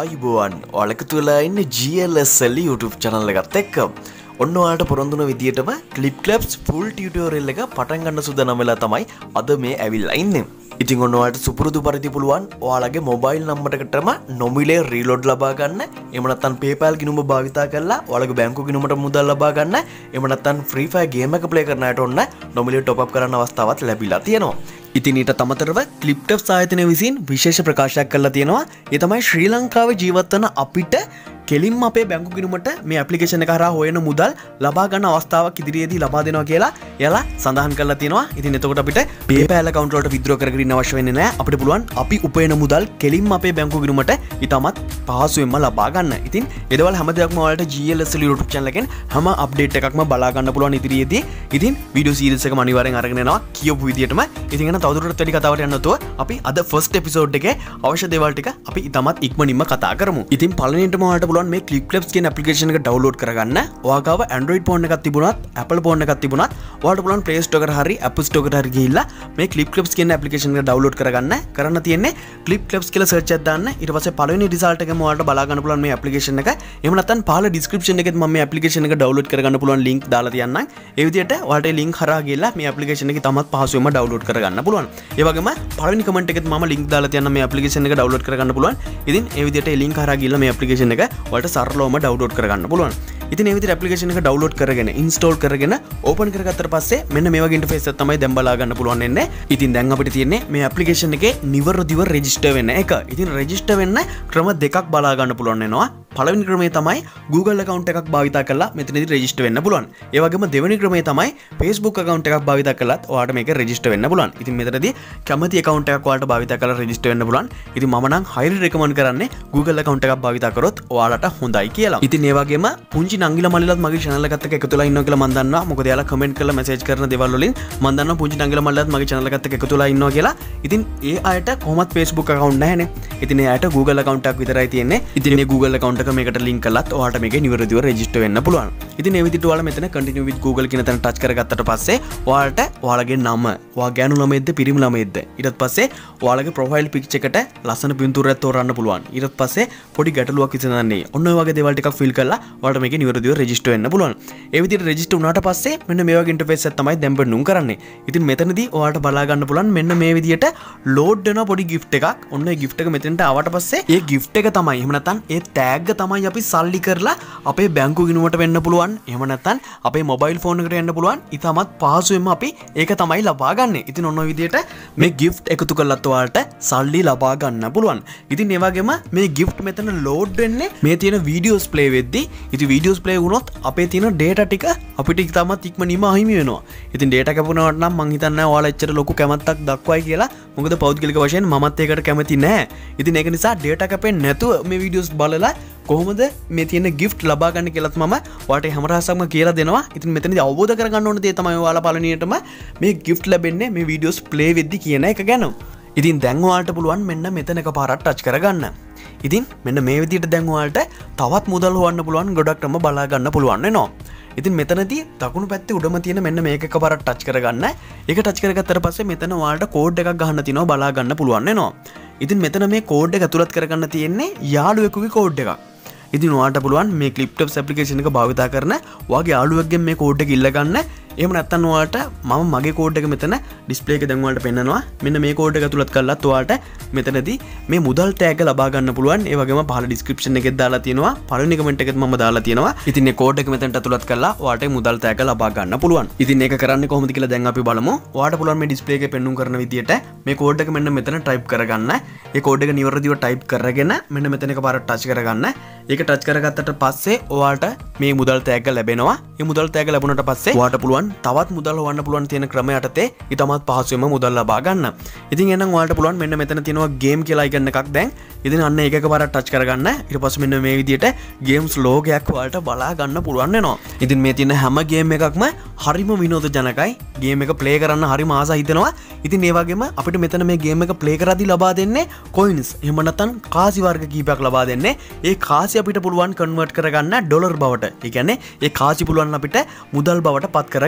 ආයුබෝවන් ඔයාලක තුලා ඉන්න GLSL YouTube channel එකත් එක්ක ඔන්න ඔයාලට පොරොන්දුන විදියටම Clipclaps full tutorial එක පටන් ගන්න සූදානම් වෙලා තමයි අද මේ ඇවිල්ලා ඉන්නේ. ඉතින් ඔන්න ඔයාලට සුපුරුදු පරිදි පුළුවන් ඔයාලගේ මොබයිල් නම්බර් එකටම නොමිලේ රීලෝඩ් ලබා ගන්න. එහෙම නැත්නම් PayPal ගිණුම භාවිතා කරලා ඔයාලගේ බැංකු ගිණුමට මුදල් ලබා ගන්න. එහෙම නැත්නම් Free Fire game එක play කරන අයට ඔන්න නොමිලේ top up කරන්න අවස්ථාවක් ලැබිලා තියෙනවා. ඉතින් ඊට අමතරව Clipclaps ආයතනය විසින් විශේෂ ප්‍රකාශයක් කරලා තියෙනවා. ඒ තමයි ශ්‍රී ලංකාවේ ජීවත් වන අපිට කෙලින්ම අපේ බැංකු ගිණුමට මේ ඇප්ලිකේෂන් එක හරහා හොයන මුදල් ලබා ගන්න අවස්ථාවක් ඉදිරියේදී ලබා දෙනවා කියලා එයාලා සඳහන් කරලා තියෙනවා. ඉතින් එතකොට අපිට PayPal account වලට withdraw කරගෙන ඉන්න අවශ්‍ය වෙන්නේ නැහැ. අපිට පුළුවන් අපි උපයන මුදල් කෙලින්ම අපේ බැංකු ගිණුමට ඉතාමත් පහසුවෙන්ම ලබා ගන්න. ඉතින් ඒ දේවල් හැම දෙයක්ම ඔයාලට GLSL YouTube channel එකෙන් හැම අප්ඩේට් එකක්ම බලා ගන්න පුළුවන් ඉදිරියේදී. ඉතින් වීඩියෝ සීරීස් එකම අනිවාර්යෙන් අරගෙන එනවා කියපු විදියටම. ඉතින් එන තවදුරටත් වැඩි කතාවට යන්න නැතුව අපි අද first episode එකේ අවශ්‍ය දේවල් ටික අපි ඉතාමත් ඉක්මනින්ම කතා කරමු. ඉතින් පළවෙනිටම ඔයාලට පුළුවන් මේ Clipclaps කියන application එක download කරගන්න. ඔයාගාව Android phone එකක් තිබුණත් Apple phone එකක් තිබුණත් ඔයාලට පුළුවන් Play Store එකට හරි App Store එකට හරි ගිහිල්ලා මේ Clipclaps කියන application එක download කරගන්න. කරන්න තියෙන්නේ Clipclaps කියලා search එකක් දාන්න. ඊට පස්සේ පළවෙනි result එකම ඔයාලට බලා ගන්න පුළුවන් මේ application එක. එහෙම නැත්නම් පහළ description එකෙත් මම මේ application එක download කරගන්න පුළුවන් link දාලා තියන්නම්. ඒ විදිහට ඔයාලට link හරහා ගිහිල්ලා මේ application එක තමත් පහසුවෙන්ම download කරගන්න පුළුවන්. ඒ වගේම පළවෙනි comment එකෙත් මම link දාලා තියන්නම් මේ application එක download කරගන්න පුළුවන්. ඉතින් ඒ විදිහට ඒ link හරහා ගිහිල්ලා මේ application එක ඔයාලට සරලවම download කරගන්න පුළුවන්. ඉතින් මේ විදිහට application එක download කරගෙන install කරගෙන open කරගත්තට පස්සේ මෙන්න මේ වගේ interface එකක් තමයි දැන් බලා ගන්න පුළුවන් වෙන්නේ. ඉතින් දැන් අපිට තියෙන්නේ මේ application එකේ නිවැරදිව register වෙන්න එක. ඉතින් register වෙන්න ක්‍රම දෙකක් බලා ගන්න පුළුවන් වෙනවා. පළවෙනි ක්‍රමය තමයි Google account එකක් භාවිතා කරලා මෙතනදී register වෙන්න පුළුවන්. ඒ වගේම දෙවෙනි ක්‍රමය තමයි Facebook account එකක් භාවිතා කරලත් ඔයාලට මේක register වෙන්න පුළුවන්. ඉතින් මෙතනදී කැමති account එකක් ඔයාලට භාවිතා කරලා register වෙන්න පුළුවන්. ඉතින් මම නම් highly recommend කරන්නේ Google account එකක් භාවිතා කරොත් ඔයාලට හොඳයි කියලා. ඉතින් ඒ වගේම පුංචි නංගිලා මල්ලිලාත් මගේ channel එකත් එක්ක එකතු වෙලා ඉන්නවා කියලා මම දන්නවා. මොකද එයාලා comment කරලා message කරන දේවල් වලින් මම දන්නවා පුංචි නංගිලා මල්ලිලාත් මගේ channel එකත් එක්ක එකතු වෙලා ඉන්නවා කියලා. ඉතින් ඒ අයට කොහොමත් Facebook account නැහැනේ. ඉතින් ඒ අයට Google account එකක් විතරයි තියෙන්නේ. ඉතින් මේ Google account එක මේකට link කරලත් ඔයාලට මේකේ නිවැරදිව register වෙන්න පුළුවන්. ඉතින් මේ විදිහට ඔයාලා මෙතන continue with Google කියන තැන touch කරගත්තට පස්සේ ඔයාලට ඔයාලගේ නම, ඔයා ගෑනු ළමයෙක්ද පිරිමි ළමයෙක්ද, ඊට පස්සේ ඔයාලගේ profile picture එකට ලස්සන පින්තූරයක් තෝරන්න පුළුවන්. ඊට පස්සේ පොඩි ගැටලුවක් විසඳන්නේ. ඔන්න ඔය වගේ දේවල් ටිකක් fill කරලා ඔයාලට මේකේ නිවැරදිව register වෙන්න පුළුවන්. ඒ විදිහට register වුණාට පස්සේ මෙන්න මේ වගේ interface එකක් තමයි දැන් බඳුන් කරන්නේ. ඉතින් මෙතනදී ඔයාලට බලා ගන්න පුළුවන් මෙන්න මේ විදිහට load වෙන පොඩි gift එකක්. ඔන්න ඒ gift එක මෙතනට ආවට පස්සේ ඒ gift එක තමයි එහෙම නැත්නම් ඒ tag තමයි අපි සල්ලි කරලා අපේ බැංකු ගිණුමට වෙන්න පුළුවන්. එහෙම නැත්නම් අපේ mobile phone එකට යන්න පුළුවන්. ඉතාමත් පහසුවෙන්ම අපි ඒක තමයි ලබා ගන්න. ඉතින් ඔන්න ඔය විදිහට මේ gift එකතු කරලත් ඔයාලට සල්ලි ලබා ගන්න පුළුවන්. ඉතින් ඒ වගේම මේ gift මෙතන load වෙන්නේ මේ තියෙන videos play වෙද්දී. ඉතින් videos play වුණොත් අපේ තියෙන data ටික අපිට ඉතාමත් ඉක්මනින්ම අහිමි වෙනවා. ඉතින් data කැපුණාට නම් මං හිතන්නේ ඔයාලා එච්චර ලොකු කැමැත්තක් දක්වයි කියලා. මොකද පෞද්ගලික වශයෙන් මමත් ඒකට කැමති නැහැ. ඉතින් ඒක නිසා data කැපෙන්නේ නැතුව මේ videos බලලා කොහොමද මේ තියෙන gift ලබා ගන්න කියලාත් මම ඔයාලට හැමරහසක්ම කියලා දෙනවා. ඉතින් මෙතනදී අවබෝධ කරගන්න ඕන දේ තමයි ඔයාලා පළවෙනියටම මේ gift ලැබෙන්නේ මේ videos play වෙද්දි කියන එක ගැන. ඉතින් දැන් ඔයාලට පුළුවන් මෙන්න මෙතන එකපාරක් touch කරගන්න. ඉතින් මෙන්න මේ විදිහට දැන් ඔයාලට තවත් මුදල් හොයන්න පුළුවන් ගොඩක්ම බලා ගන්න පුළුවන් වෙනවා. ඉතින් මෙතනදී දකුණු පැත්තේ උඩම තියෙන මෙන්න මේක එකපාරක් touch කරගන්න. ඒක touch කරගත්තට පස්සේ මෙතන ඔයාලට code එකක් ගහන්න තියෙනවා බලා ගන්න පුළුවන් වෙනවා. ඉතින් මෙතන මේ code එක ඇතුළත් කරගන්න තියෙන්නේ යාළුවෙකුගේ code එකක්. ඉතින් ඔයාලට පුළුවන් මේ Clipclaps application එක භාවිතා කරන ඔයාගේ යාළුවෙක්ගෙන් මේ code එක ඉල්ල ගන්න. එහෙම නැත්නම් ඔයාලට මම මගේ code එක මෙතන display එක දැන් ඔයාලට පෙන්නනවා. මෙන්න මේ code එක ඇතුළත් කරලත් ඔයාලට මෙතනදී මේ මුදල් tag ලබා ගන්න පුළුවන්. ඒ වගේම පහළ description එකෙත් දාලා තියෙනවා. පළවෙනි comment එකෙත් මම දාලා තියෙනවා. ඉතින් මේ code එක මෙතනට ඇතුළත් කරලා ඔයාලට මුදල් tag ලබා ගන්න පුළුවන්. ඉතින් මේක කරන්නේ කොහොමද කියලා දැන් අපි බලමු. ඔයාලට පුළුවන් මේ display එකේ පෙන්වුම් කරන විදියට මේ code එක මෙන්න මෙතන type කරගන්න. ඒ code එක නිවැරදිව type කරගෙන මෙන්න මෙතන එකපාරක් touch කරගන්න. ඒක touch කරගත්තට පස්සේ ඔයාලට මේ මුදල් tag ලැබෙනවා. මේ මුදල් tag ලැබුණාට පස්සේ ඔයාලට පුළුවන් තවත් මුදල් හොයන්න පුළුවන් තියෙන ක්‍රම යටතේ ඉතමත් පහසුවෙන්ම මුදල් ලබා ගන්න. ඉතින් එහෙනම් ඔයාලට පුළුවන් මෙන්න මෙතන තියෙනවා game කියලා icon එකක් දැන්. ඉතින් අන්න ඒක එකපාරක් touch කරගන්න. ඊට පස්සේ මෙන්න මේ විදිහට games logo එකක් ඔයාලට බලා ගන්න පුළුවන් වෙනවා. ඉතින් මේ තියෙන හැම game එකක්ම හරිම විනෝදජනකයි. game එක play කරන්න හරිම ආසයි හිතෙනවා. ඉතින් ඒ වගේම අපිට මෙතන මේ game එක play කරද්දී ලබා දෙන්නේ coins. එහෙම නැත්නම් කාසි වර්ග කීපයක් ලබා දෙන්නේ. ඒ කාසි අපිට පුළුවන් convert කරගන්න ඩොලර් බවට. ඒ කියන්නේ ඒ කාසි පුළුවන් අපිට මුදල් බවට පත් කරගන්න.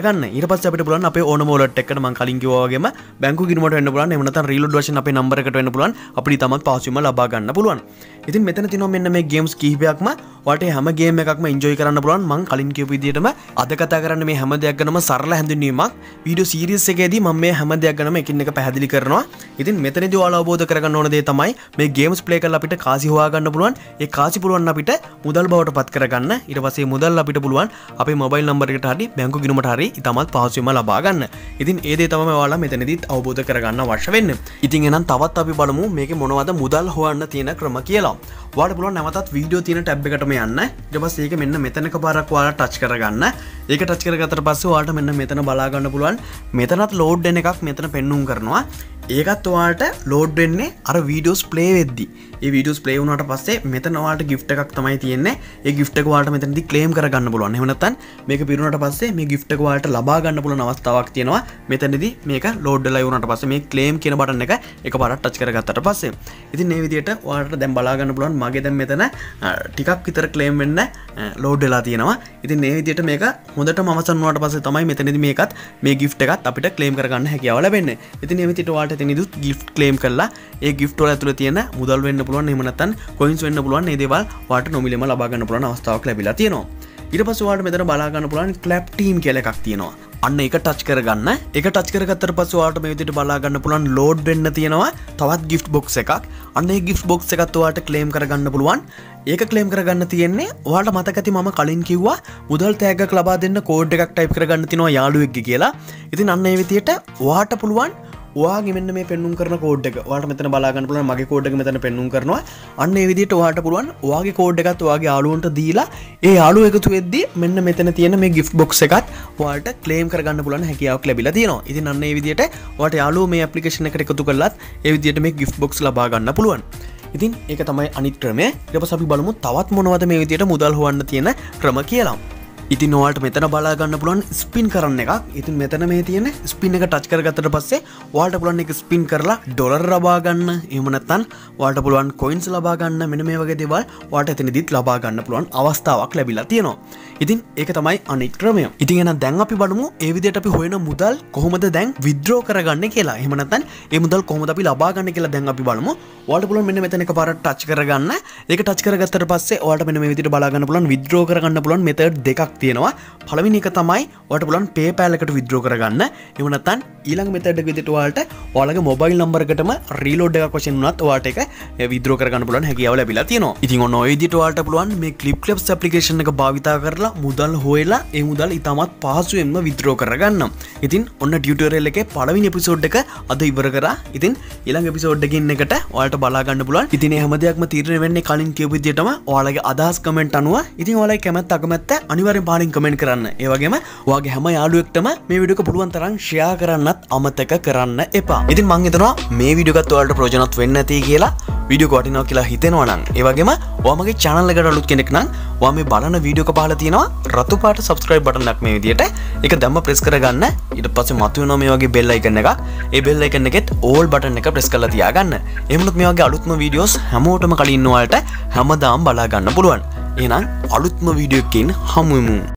ගන්න. ඊට පස්සේ අපිට පුළුවන් අපේ ඕනම wallet එකකට මම කලින් කිව්වා වගේම බැංකු ගිණුමට වෙන්න පුළුවන්. එහෙම නැත්නම් reload වශයෙන් අපේ number එකට වෙන්න පුළුවන්. අපිට තමත් පාස්වර්ඩ් ලබා ගන්න පුළුවන්. ඉතින් මෙතන තියෙනවා මෙන්න මේ games කිහිපයක්ම ඔයාලට හැම game එකක්ම enjoy කරන්න පුළුවන්. මම කලින් කියපු විදිහටම අද කතා කරන්න මේ හැම දෙයක් ගැනම සරල හැඳින්වීමක්. වීඩියෝ සීරීස් එකේදී මම මේ හැම දෙයක් ගැනම එකින් එක පැහැදිලි කරනවා. ඉතින් මෙතනදී ඔයාලා අවබෝධ කරගන්න ඕන දේ තමයි මේ games play කරලා අපිට කාසි හොයා ගන්න පුළුවන්. ඒ කාසි පුළුවන් අපිට මුදල් බවට පත් කරගන්න. ඊට පස්සේ මුදල් අපිට පුළුවන් අපේ mobile number එකට හරි බැංකු ගිණුමට හරි ඉතමත් පාස්වර්ඩ් ලබා ගන්න. ඉතින් ඒ දේ තමයි ඔයාලා මෙතනදීත් අවබෝධ කරගන්න අවශ්‍ය වෙන්නේ. ඉතින් එහෙනම් තවත් අපි බලමු මේකේ මොනවද මුදල් හොයන්න තියෙන ක්‍රම කියලා. ඔයාලට පුළුවන් නැවතත් වීඩියෝ තියෙන ටැබ් එකටම යන්න. ඊට පස්සේ ඒක මෙන්න මෙතනක පාරක් ඔයාලා ටච් කරගන්න. ඒක ටච් කරගත්තට පස්සේ ඔයාලට මෙන්න මෙතන බලා ගන්න පුළුවන්. මෙතනත් ලෝඩ් වෙන එකක් මෙතන පෙන්눔 කරනවා. ඒකත් ඔයාලට ලෝඩ් වෙන්නේ අර වීඩියෝස් ප්ලේ වෙද්දී. ඒ වීඩියෝස් ප්ලේ වුණාට පස්සේ මෙතන ඔයාලට gift එකක් තමයි තියෙන්නේ. ඒ gift එක ඔයාලට මෙතනදී claim කරගන්න පුළුවන්. එහෙම නැත්නම් මේක පිරුණාට පස්සේ මේ gift එක ඔයාලට ලබා ගන්න පුළුවන් අවස්ථාවක් තියෙනවා. මෙතනදී මේක ලෝඩ් වෙලා ඉවරනට පස්සේ මේ claim කියන බටන් එක එකපාරක් ටච් කරගත්තට පස්සේ ඉතින් මේ විදිහට ඔයාලට දැන් බලා ගන්න පුළුවන් මගේ දැන් මෙතන ටිකක් විතර claim වෙන්න ලෝඩ් වෙලා තියෙනවා. ඉතින් මේ විදිහට මේක හොඳටම අවසන් වුණාට පස්සේ තමයි මෙතනදී මේකත් මේ gift එකත් අපිට claim කරගන්න හැකියාව ලැබෙන්නේ. ඉතින් මේ විදිහට ඔයාලට එතනදිත් gift claim කරලා ඒ gift වල ඇතුළේ තියෙන මුදල් වෙන්න පුළුවන්. එහෙම නැත්නම් coins වෙන්න පුළුවන්. මේ දේවල් ඔයාලට නොමිලේම ලබා ගන්න පුළුවන් අවස්ථාවක් ලැබිලා තියෙනවා. ඊට පස්සේ ඔයාලට මෙතන බලා ගන්න පුළුවන් clap team කියලා එකක් තියෙනවා. අන්න ඒක ටච් කරගන්න. ඒක ටච් කරගත්තට පස්සේ ඔයාලට මේ විදිහට බලා ගන්න පුළුවන් load වෙන්න තියෙනවා තවත් gift box එකක්. අන්න ඒ gift box එකත් ඔයාලට claim කරගන්න පුළුවන්. ඒක claim කරගන්න තියෙන්නේ ඔයාලට මතක ඇති මම කලින් කිව්වා මුදල් තෑග්ගක් ලබා දෙන්න කෝඩ් එකක් type කරගන්න තියෙනවා යාළුවෙක්ගේ කියලා. ඉතින් අන්න ඒ විදිහට ඔයාලට පුළුවන් ඔයාගේ මෙන්න මේ පෙන්눔 කරන කෝඩ් එක ඔයාලට මෙතන බලා ගන්න පුළුවන්. මගේ කෝඩ් එක මෙතන පෙන්눔 කරනවා. අන්න ඒ විදිහට ඔයාලට පුළුවන් ඔයාගේ කෝඩ් එකත් ඔයාගේ යාළුවන්ට දීලා ඒ යාළුවෝ එකතු වෙද්දී මෙන්න මෙතන තියෙන මේ gift box එකත් ඔයාලට claim කරගන්න පුළුවන් හැකියාවක් ලැබිලා තියෙනවා. ඉතින් අන්න ඒ විදිහට ඔයාලට යාළුවෝ මේ application එකට එකතු කරලත් ඒ විදිහට මේ gift box ලබා ගන්න පුළුවන්. ඉතින් ඒක තමයි අනිත් ක්‍රමය. ඊට පස්සේ අපි බලමු තවත් මොනවද මේ විදිහට මුදල් හොයන්න තියෙන ක්‍රම කියලා. ඉතින් ඔයාලට මෙතන බලා ගන්න පුළුවන් ස්පින් කරන්න එකක්. ඉතින් මෙතන මේ තියෙන ස්පින් එක ටච් කරගත්තට පස්සේ ඔයාලට පුළුවන් ඒක ස්පින් කරලා ඩොලර් ලබා ගන්න. එහෙම නැත්නම් ඔයාලට පුළුවන් කොයින්ස් ලබා ගන්න. මෙන්න මේ වගේ දේවල් ඔයාලට එතනදිත් ලබා ගන්න පුළුවන් අවස්ථාවක් ලැබිලා තියෙනවා. ඉතින් ඒක තමයි අනිත් ක්‍රමය. ඉතින් එහෙනම් දැන් අපි බලමු ඒ විදිහට අපි හොයන මුදල් කොහොමද දැන් withdraw කරගන්නේ කියලා. එහෙම නැත්නම් ඒ මුදල් කොහොමද අපි ලබා ගන්න කියලා දැන් අපි බලමු. ඔයාලට පුළුවන් මෙන්න මෙතන එකපාරට ටච් කරගන්න. ඒක ටච් කරගත්තට පස්සේ ඔයාලට මෙන්න මේ විදිහට බලා ගන්න පුළුවන් withdraw කරගන්න පුළුවන් මෙතඩ් දෙකක් තියෙනවා. පළවෙනි එක තමයි ඔයාලට පුළුවන් PayPal එකට withdraw කරගන්න. එහෙම නැත්නම් ඊළඟ මෙතඩ් එක විදිහට ඔයාලට ඔයාලගේ mobile number එකටම reload එකක් වශයෙන් උනත් ඔයාලට ඒක withdraw කරගන්න පුළුවන් හැකියාව ලැබිලා තියෙනවා. ඉතින් ඔන්න ඔය විදිහට ඔයාලට පුළුවන් මේ Clipclaps application එක භාවිතා කරලා මුදල් හොයලා ඒ මුදල් ඉතාමත් පහසුවෙන්ම withdraw කරගන්න. ඉතින් ඔන්න tutorial එකේ පළවෙනි episode එක අද ඉවර කරා. ඉතින් ඊළඟ episode එකකින් එකට ඔයාලට බලා ගන්න පුළුවන්. ඉතින් මේ හැම දෙයක්ම තීරණය වෙන්නේ කලින් කියපු විදිහටම ඔයාලගේ අදහස් කමෙන්ට් අනුව. ඉතින් ඔයාලගේ කැමැත්ත අකමැත්ත අනිවාර්යෙන් පහලින් කමෙන්ට් කරන්න. ඒ වගේම ඔයාගේ හැම යාළුවෙක්ටම මේ වීඩියෝ එක පුළුවන් තරම් share කරන්නත් අමතක කරන්න එපා. ඉතින් මම හිතනවා මේ වීඩියෝ එකත් ඔයාලට ප්‍රයෝජනවත් වෙන්න ඇති කියලා. වීඩියෝ එක වටිනවා කියලා හිතෙනවා නම් ඒ වගේම ඔයා මගේ channel එකට අලුත් කෙනෙක් නම් ඔයා මේ බලන වීඩියෝ එක පහළ තියෙනවා රතු පාට subscribe button එකක් මේ විදියට. ඒක දැම්ම press කරගන්න. ඊට පස්සේ මතුවෙනවා මේ වගේ bell icon එකක්. ඒ bell icon එකෙත් all button එක press කරලා තියාගන්න. එහෙමනොත් මේ වගේ අලුත්ම videos හැමෝටම කලින් ඔයාලට හැමදාම බලා ගන්න පුළුවන්. එහෙනම් අලුත්ම වීඩියෝ එකකින් හමු වෙමු.